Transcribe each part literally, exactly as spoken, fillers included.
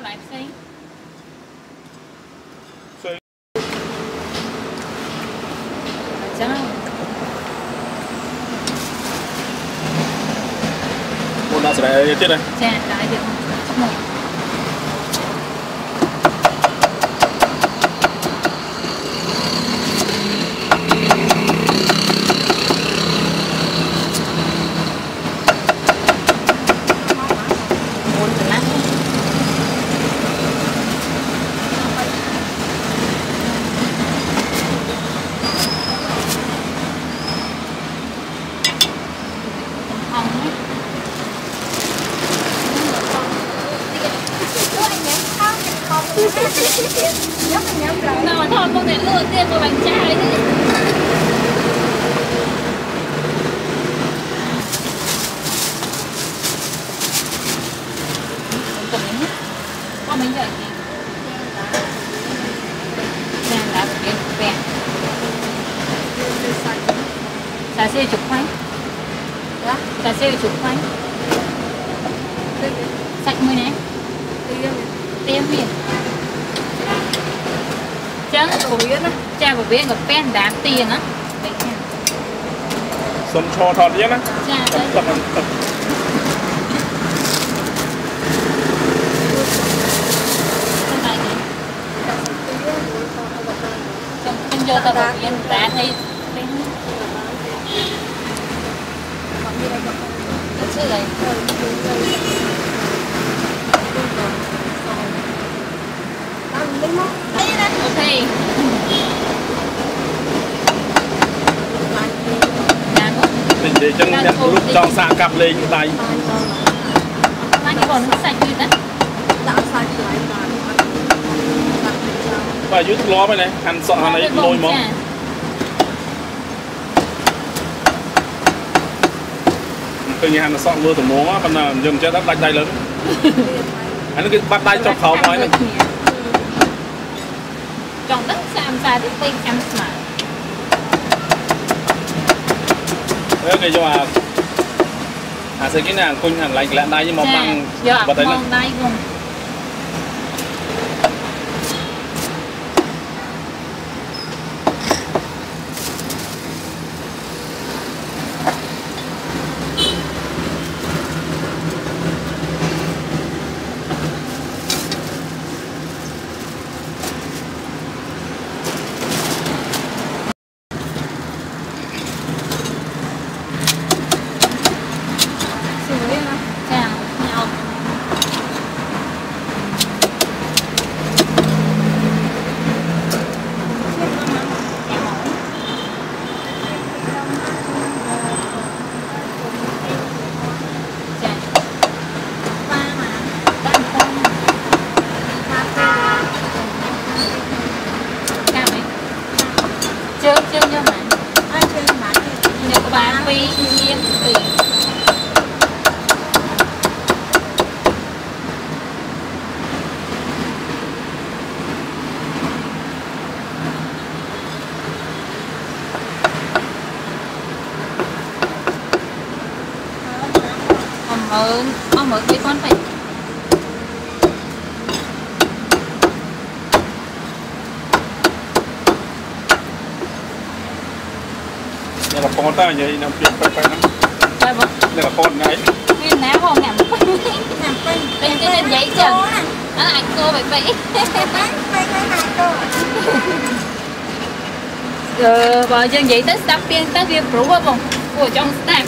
lại xí. Một đã sẽ tiếp đây. Chà, lại được một. Nào thôi không thể lựa tiền của bánh trai đi. Có mấy giờ gì? Nè là một cái vẹn. Xà xê chục khoanh. Xà xê chục khoanh. Sạch mới nè. Tiêm miền. Chẳng của biết á, cha của biết gặp pen đá tiền á. Sâm cho thọt nhé á. Cha tập tập tập. Không vô tao được yên đá thấy. Thật sự là ok. Mình để chân nhận lúc cho xa cặp lên tay. Anh còn sạch gì đó. Và dưới ló bên này, hắn sợ hắn ấy lôi món. Tôi nghĩ hắn sợ mưa tủ mố, còn là dừng chết đắt tay lớn. Hắn cứ bắt tay cho khó nói này. Trong đất xàm xa thì tinh em mà. Thế này cho mà à sẽ cái nàng khuynh hẳn lạnh lẽn đây nhưng mà bằng bật đấy này. Ờ, ông mở cái con phải. Đây là con ta vậy nằm chuyện phải phải lắm. Đây vâng. Đây là con này. Nguyên ná không nằm. Nằm bên bên trên giấy chừng. Đó là anh cô phải vậy. Ờ, vào chân giấy tất sắp tiên tất viên rú vào vòng của trong stamp.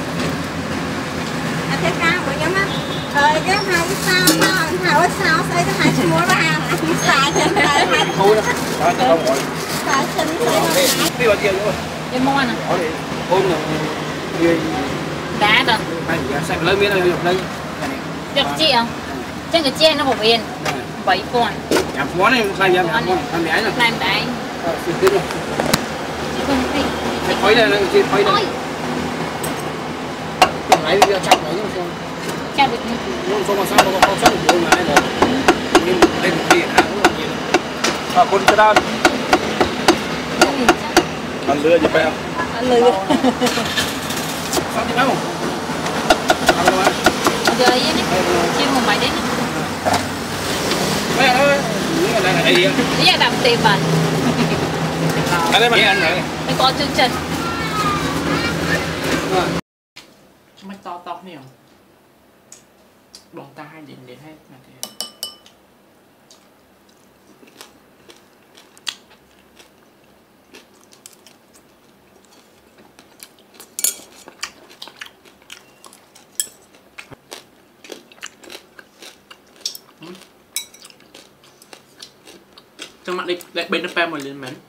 Thế cao của nhóm á. Ờ, cái hai cái sao sao thảo cái sao xây cái hai cái múa ra hàng anh xài trên đây hai thôi đó đó cho mọi xài trên đây đi vào tiền rồi cái món à có thì hôm là người đá rồi phải sạch lớn miếng này được đây được chị không trên cái che nó một viên bảy con làm món này sai nhầm làm làm đáy rồi làm đáy xin tiếp rồi chị không thích khói đây nó chị khói đây lấy bây giờ chắc đấy nhưng mà chắc được nhưng không mà sao mà không chắc được mà này nhưng đây một cái hàng cũng là nhiều à con cái đan ăn lừa gì phải không ăn lừa sao thì đâu ăn đâu giờ ấy đấy chiên một bài đấy đi á. Ý là làm tiền mà. Ở đây mà ăn này. Nó có chương trình. Mắt to to nhiều. Bọn ta hai đến đến hay là thế. Trong mặt đi lại bên nó pha một lên mến.